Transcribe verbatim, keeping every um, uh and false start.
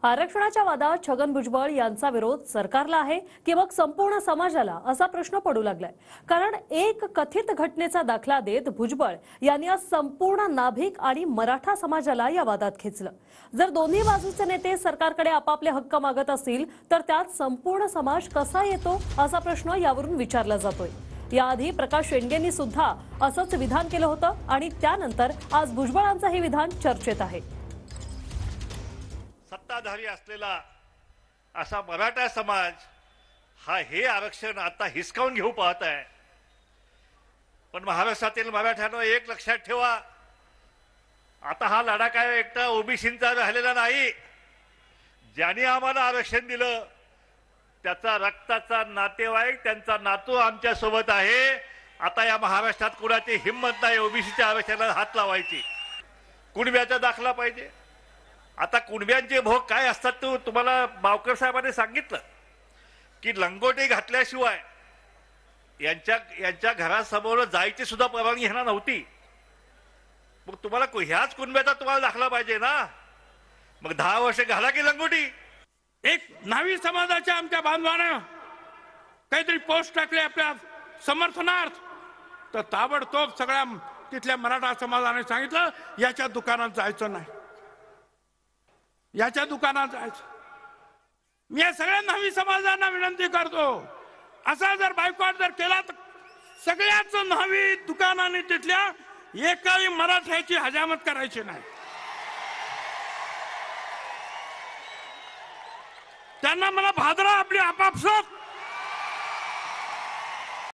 आरक्षणाच्या वादात छगन भुजबळ यांचा विरोध सरकारला आहे की मग संपूर्ण समाजाला असा प्रश्न पडू लागलाय। कारण एक कथित घटनेचा दाखला देत भुजबळ यांनी आज संपूर्ण नाभिक आणि मराठा समाजाला या वादात खेचलं। जर दोन्ही बाजूचे नेते सरकारकडे आपापले हक्क मागत असतील तर त्यात संपूर्ण समाज कसा येतो असा प्रश्न यावरून विचारला जातोय। याआधी प्रकाश शेंडेंनी सुद्धा असंच विधान केलं होतं आणि त्यानंतर आज भुजबळांचं हे विधान चर्चेत आहे। सत्ताधारी असलेला असा मराठा समाज हा हे आरक्षण आता हिसकावून घेऊ पाहत आहे। पण महाराष्ट्रातील मराठ्यांनो एक लक्षात ठेवा, आता हा लढा काय एकटा ओबीसींचा राहिलेला नाही। ज्यांनी आम्हाला आरक्षण दिलं त्याचा रक्ताचा नातेवाईक, त्यांचा नातू आमच्या सोबत आहे। आता या महाराष्ट्रात कुणाची हिम्मत नाही ओबीसीच्या आरक्षणाला हात लावायची। कुणब्याचा दाखला पाहिजे। आता कुणब्यांचे भोग काय असतात तो तुम्हाला बावकर साहेबांनी सांगितलं की लंगोटी घातल्याशिवाय यांच्या यांच्या घरासमोर जायची सुद्धा परवानगी घेणार नव्हती। मग तुम्हाला ह्याच कुणब्याचा तुम्हाला दाखला पाहिजे ना। मग दहा वर्ष घाला की लंगोटी। एक न्हावी समाजाच्या आमच्या बांधवानं काहीतरी पोस्ट टाकले आपल्या समर्थनार्थ, तर ताबडतोब सगळ्या तिथल्या मराठा समाजाने सांगितलं याच्या दुकानात जायचं नाही, याच्या दुकानात जायचं। मी या सगळ्या न्हावी समाजांना विनंती करतो, असा जर बायकॉट जर केला तर सगळ्याच न्हावी दुकानाने तिथल्या एकाही मराठ्याची हजामत करायची नाही। त्यांना मला भादरा आपली आपापसात